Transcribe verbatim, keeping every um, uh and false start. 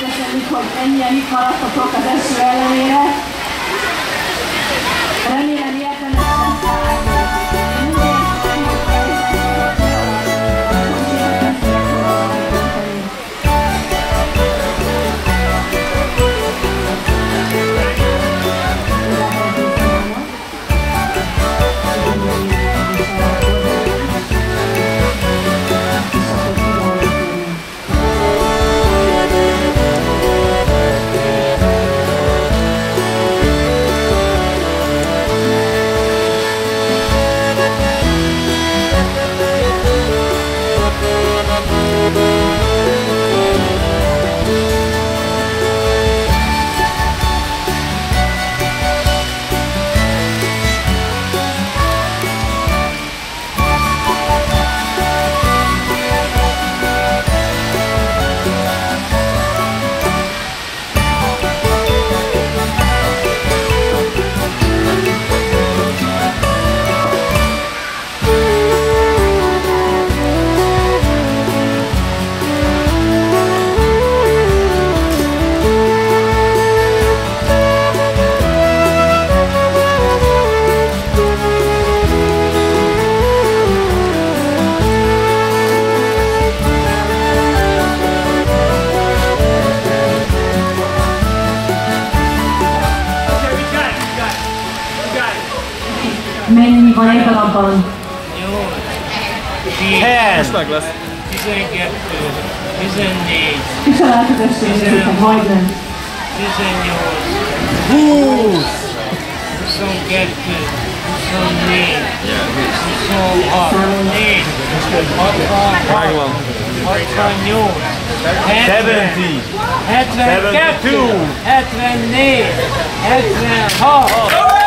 Köszönjük, hogy ennyien itt maradtatok az eső ellenére. Remélem, ilyetlen Mennyi van egy darabban? Ten! tizenkettő, tizennégy, Kis alálközösség, majdnem. tizennyolc, húsz! huszonkettő, huszonnégy, huszonhat, négy, hatvanhat, hatvannyolc, hetven, hetvenkettő, hetvennégy, hetvenhat.